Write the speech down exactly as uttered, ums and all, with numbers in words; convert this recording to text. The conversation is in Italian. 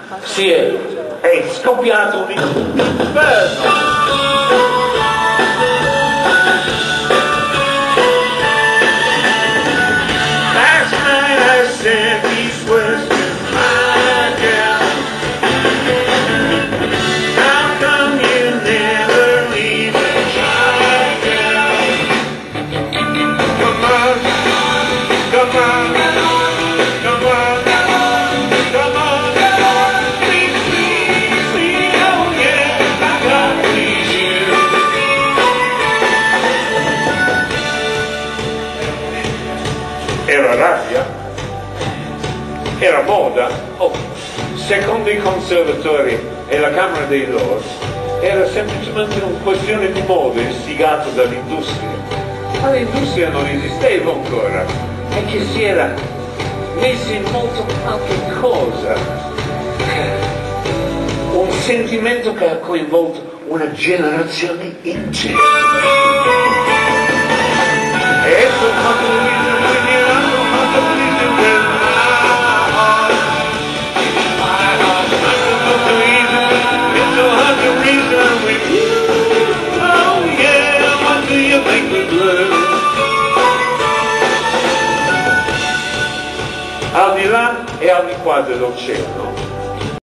si è, è scoppiato un inferno. Era rabbia? Era moda? Oh, secondo i conservatori e la Camera dei Lords era semplicemente una questione di moda istigata dall'industria. Ma l'industria non esisteva ancora e che si era messa in moto qualche cosa, un sentimento che ha coinvolto una generazione intera. E ecco quando al di là e al di qua dell'oceano